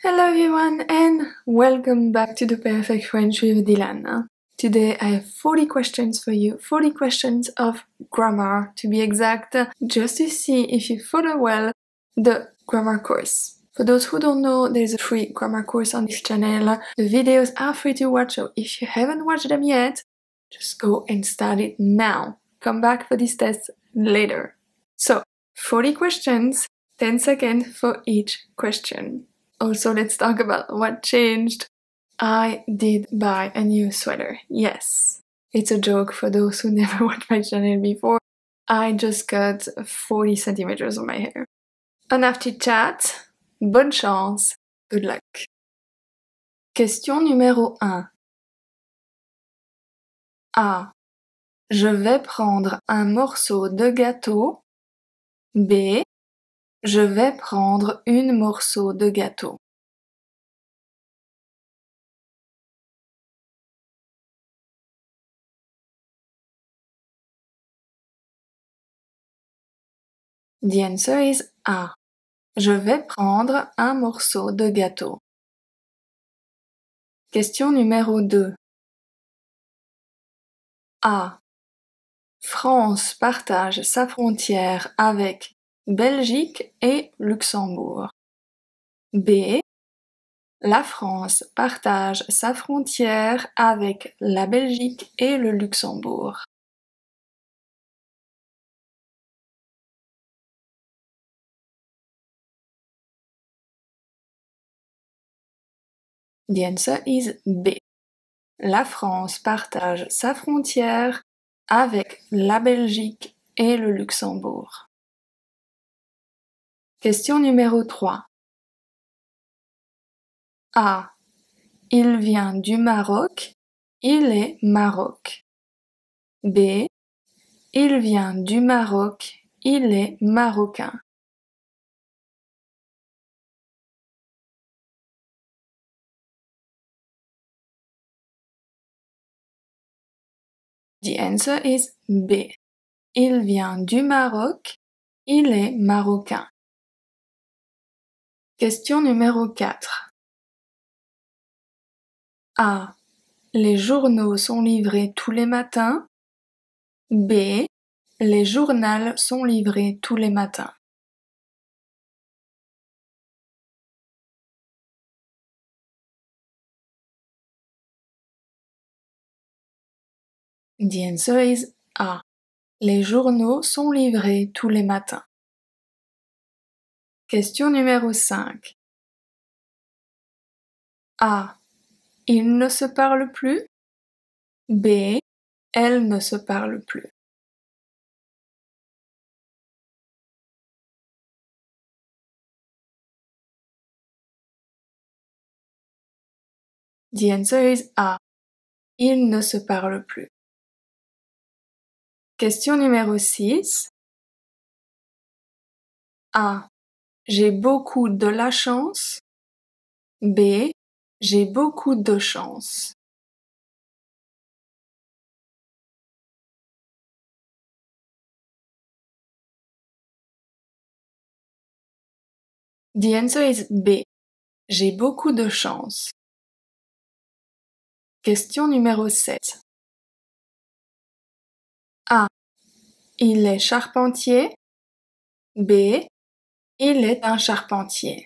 Hello everyone and welcome back to the Perfect French with Dylan. Today I have 40 questions for you, 40 questions of grammar to be exact, just to see if you follow well the grammar course. For those who don't know, there's a free grammar course on this channel. The videos are free to watch, so if you haven't watched them yet, just go and start it now. Come back for this test later. So, 40 questions, 10 seconds for each question. Also, let's talk about what changed. I did buy a new sweater. Yes, it's a joke for those who never watched my channel before. I just cut 40 centimeters of my hair. Enough chit chat. Bonne chance. Good luck. Question numéro 1. A. Je vais prendre un morceau de gâteau. B. Je vais prendre une morceau de gâteau. The answer is A. Je vais prendre un morceau de gâteau. Question numéro 2. A. France partage sa frontière avec Belgique et Luxembourg. B. La France partage sa frontière avec la Belgique et le Luxembourg. The answer is B. La France partage sa frontière avec la Belgique et le Luxembourg. Question numéro 3. A. Il vient du Maroc. Il est Maroc. B. Il vient du Maroc. Il est marocain. The answer is B. Il vient du Maroc. Il est marocain. Question numéro 4. A. Les journaux sont livrés tous les matins. B. Les journaux sont livrés tous les matins. The answer is A. Les journaux sont livrés tous les matins. Question numéro 5. A. Ils ne se parlent plus. B. Elles ne se parlent plus. The answer is A. Ils ne se parlent plus. Question numéro 6. A. J'ai beaucoup de la chance. B. J'ai beaucoup de chance. The answer is B. J'ai beaucoup de chance. Question numéro 7. A. Il est charpentier. B. Il est un charpentier.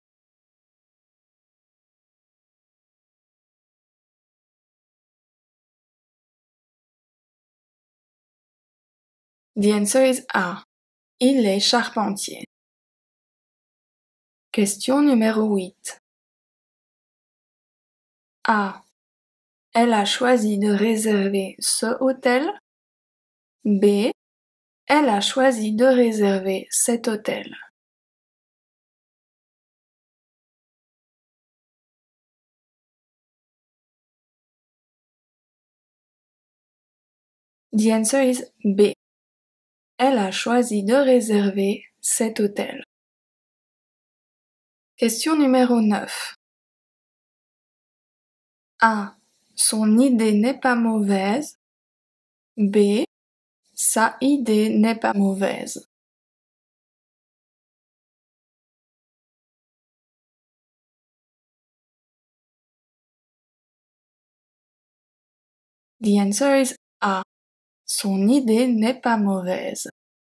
The answer is A. Il est charpentier. Question numéro 8. A. Elle a choisi de réserver ce hôtel. B. Elle a choisi de réserver cet hôtel. The answer is B. Elle a choisi de réserver cet hôtel. Question numéro 9. A. Son idée n'est pas mauvaise. B. Sa idée n'est pas mauvaise. The answer is A. Son idée n'est pas mauvaise.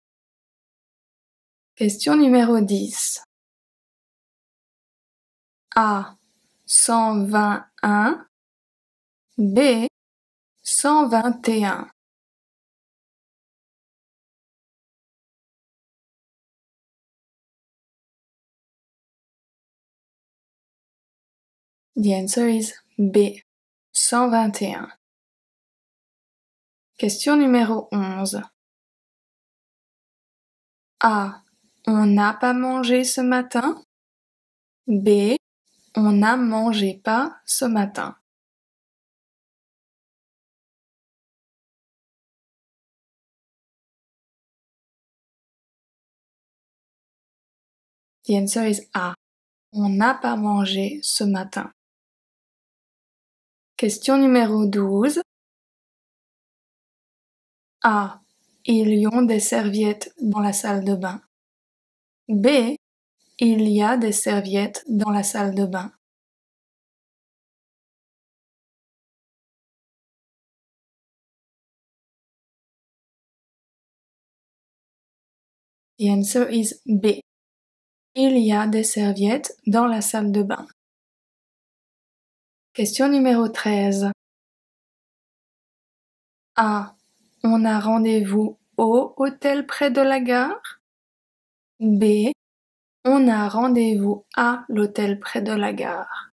Question numéro 10. A. 121. B. 121. The answer is B. 121. Question numéro 11. A. On n'a pas mangé ce matin. B. On n'a mangé pas ce matin. The answer is A. On n'a pas mangé ce matin. Question numéro 12. A. Ils y ont des serviettes dans la salle de bain. B. Il y a des serviettes dans la salle de bain. The answer is B. Il y a des serviettes dans la salle de bain. Question numéro 13. A. On a rendez-vous au hôtel près de la gare. B. On a rendez-vous à l'hôtel près de la gare.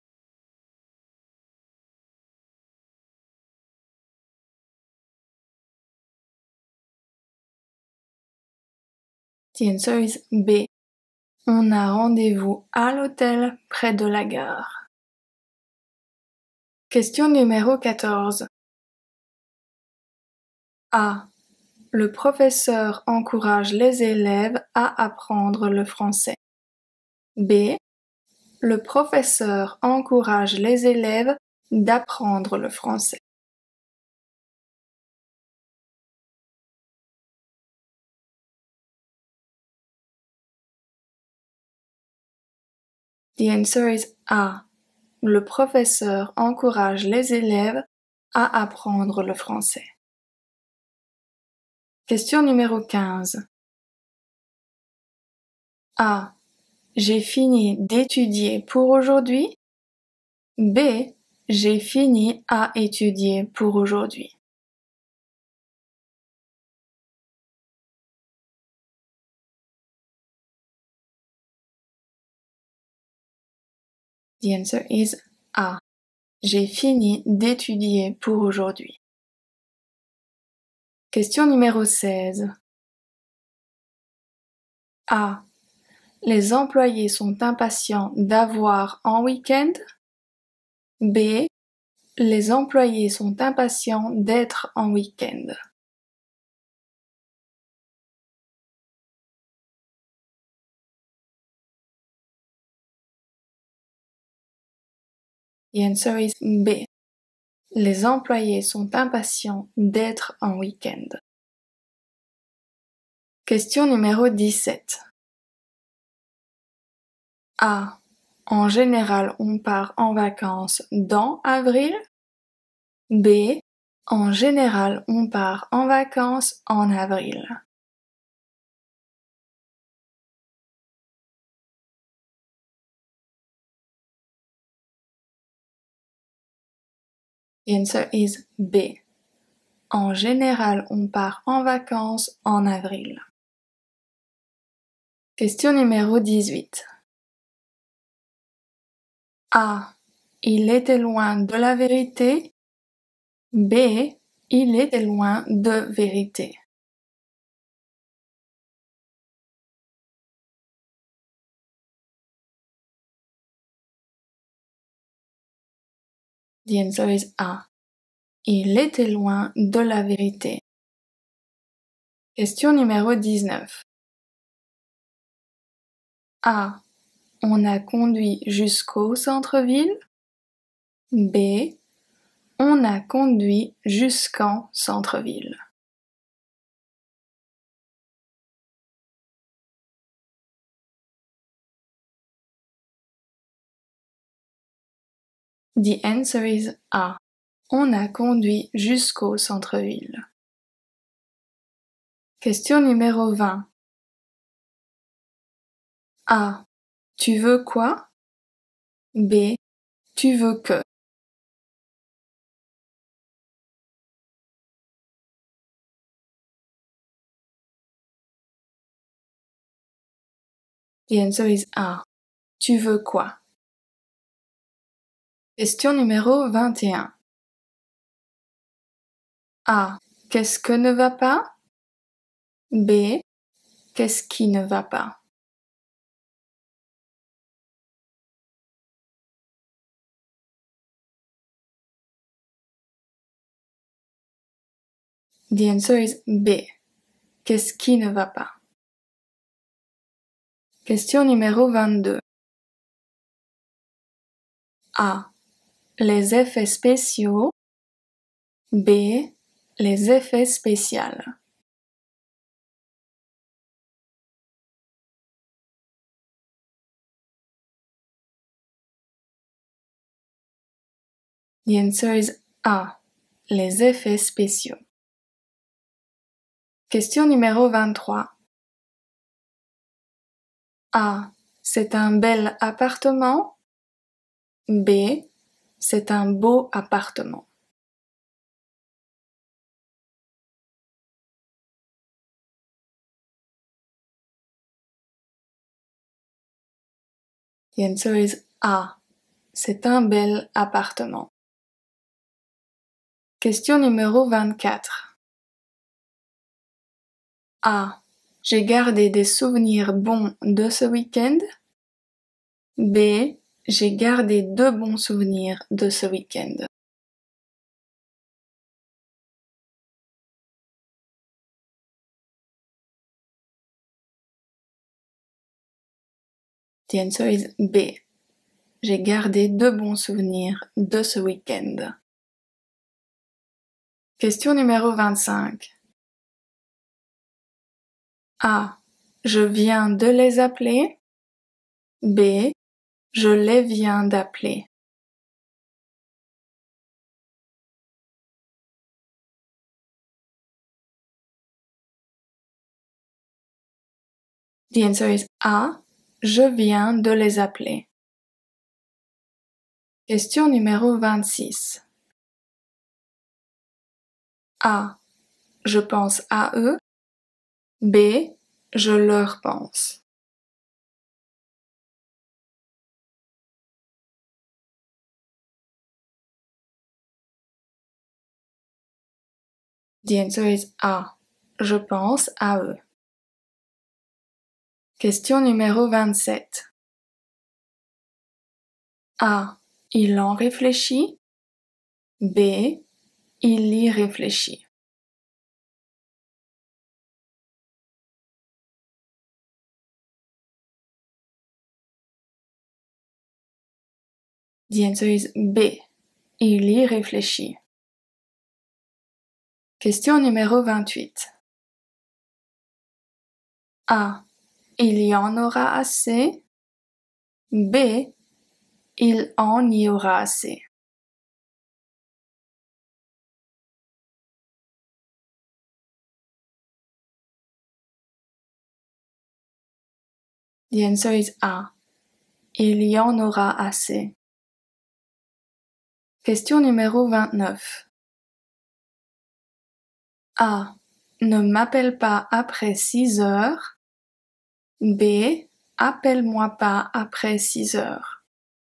The answer is B. On a rendez-vous à l'hôtel près de la gare. Question numéro 14. A. Le professeur encourage les élèves à apprendre le français. B. Le professeur encourage les élèves d'apprendre le français. The answer is A. Le professeur encourage les élèves à apprendre le français. Question numéro 15. A. J'ai fini d'étudier pour aujourd'hui. B. J'ai fini à étudier pour aujourd'hui. The answer is A. J'ai fini d'étudier pour aujourd'hui. Question numéro 16. A. Les employés sont impatients d'avoir un week-end. B. Les employés sont impatients d'être en week-end. The answer is B. Les employés sont impatients d'être en week-end. Question numéro 17. A. En général, on part en vacances dans avril. B. En général, on part en vacances en avril. The answer is B. En général, on part en vacances en avril. Question numéro 18. A. Il était loin de la vérité. B. Il était loin de vérité. The answer is A. Il était loin de la vérité. Question numéro 19. A. On a conduit jusqu'au centre-ville. B. On a conduit jusqu'en centre-ville. The answer is A. on a conduit jusqu'au centre-ville. Question numéro 20. A. Tu veux quoi? B. Tu veux que? The answer is A. Tu veux quoi? Question numéro 21. A. Qu'est-ce que ne va pas? B. Qu'est-ce qui ne va pas? The answer is B. Qu'est-ce qui ne va pas? Question numéro 22. A. Les effets spéciaux. B. Les effets spéciaux. The answer is A. Les effets spéciaux. Question numéro 23. A. C'est un bel appartement. B. C'est un beau appartement. The answer is A. C'est un bel appartement. Question numéro 24. A. J'ai gardé des souvenirs bons de ce week-end. B. J'ai gardé de bons souvenirs de ce week-end. The answer is B. J'ai gardé de bons souvenirs de ce week-end. Question numéro 25. A. Je viens de les appeler. B. Je les viens d'appeler. The answer is A. Je viens de les appeler. Question numéro 26. A. Je pense à eux. B. Je leur pense. The answer is A. Je pense à eux. Question numéro 27. A. Il en réfléchit. B. Il y réfléchit. The answer is B. Il y réfléchit. Question numéro 28. A. Il y en aura assez. B. Il en y aura assez. The answer is A. Il y en aura assez. Question numéro 29. A. Ne m'appelle pas après 6 heures. B. Appelle-moi pas après 6 heures.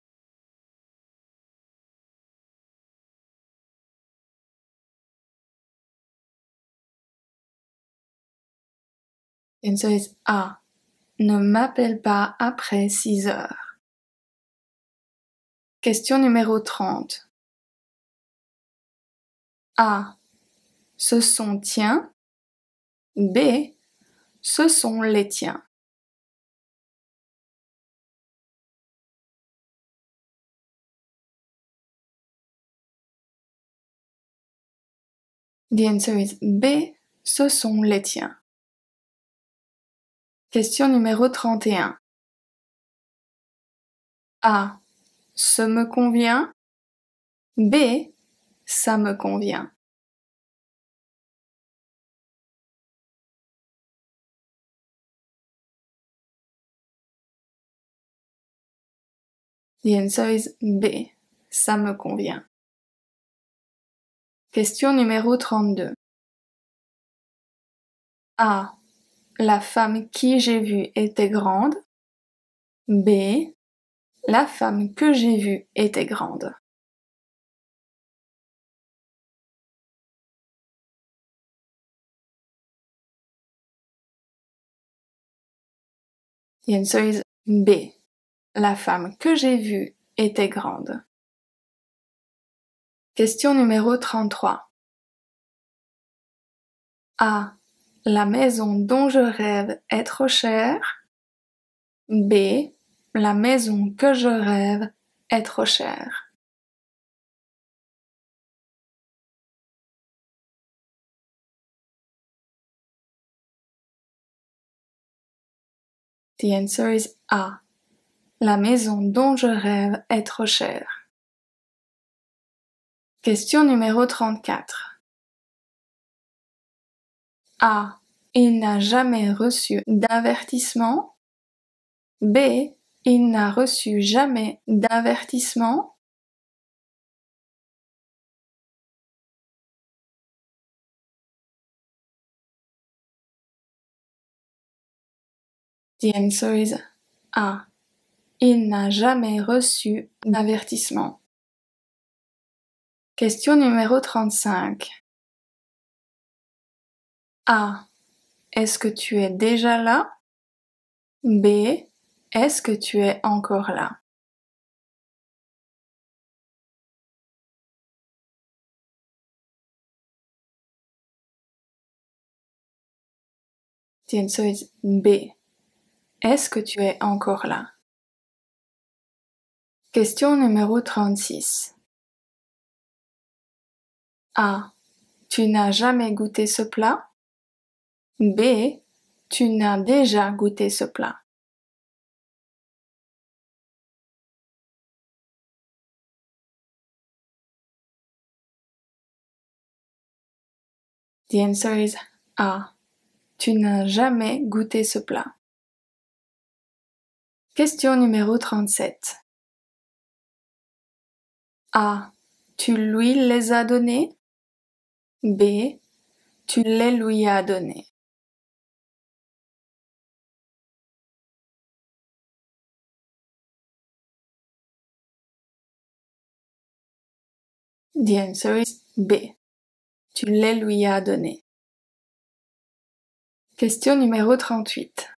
The answer is A. Ne m'appelle pas après 6 heures. Question numéro 30. A. Ce sont tiens. B. Ce sont les tiens. The answer is B. Ce sont les tiens. Question numéro 31. A. Ce me convient. B. ça me convient. The answer is B, ça me convient. Question numéro 32. A. La femme qui j'ai vue était grande. B. La femme que j'ai vue était grande. The answer is B. La femme que j'ai vue était grande. Question numéro 33. A. La maison dont je rêve est trop chère. B. La maison que je rêve est trop chère. The answer is A. La maison dont je rêve est trop chère. Question numéro 34. A. Il n'a jamais reçu d'avertissement. B. Il n'a reçu jamais d'avertissement. The answer is A. Il n'a jamais reçu d'avertissement. Question numéro 35. A. Est-ce que tu es déjà là? B. Est-ce que tu es encore là? The answer is B. Est-ce que tu es encore là? Question numéro 36. A. Tu n'as jamais goûté ce plat? B. Tu n'as déjà goûté ce plat. The answer is A. Tu n'as jamais goûté ce plat. Question numéro 37. A. Tu lui les as donnés? B. Tu les lui as donnés. The answer is B. Tu les lui as donnés. Question numéro 38.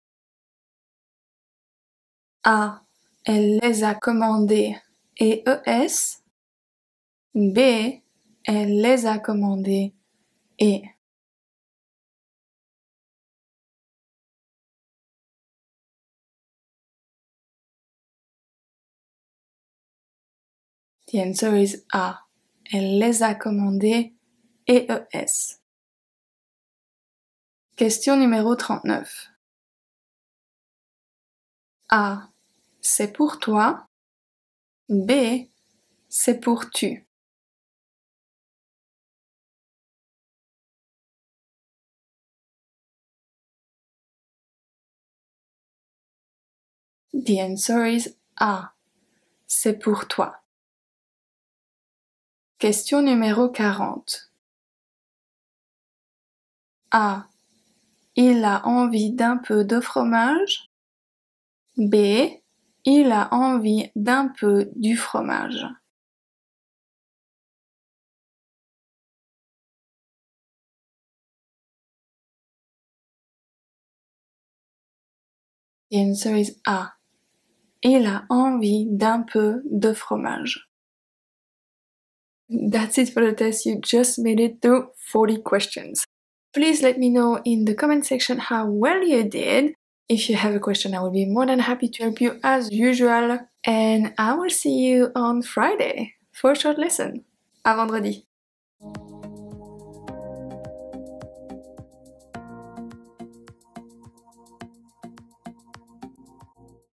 A. Elle les a commandés EES. B. Elle les a commandés E. The answer is A. Elle les a commandés EES. Question numéro 39. A. C'est pour toi. B. C'est pour tu. The answer is A. C'est pour toi. Question numéro 40. A. Il a envie d'un peu de fromage. B. Il a envie d'un peu du fromage. The answer is A. Il a envie d'un peu de fromage. That's it for the test. You just made it through 40 questions. Please let me know in the comment section how well you did. If you have a question, I will be more than happy to help you as usual. And I will see you on Friday for a short lesson. À vendredi.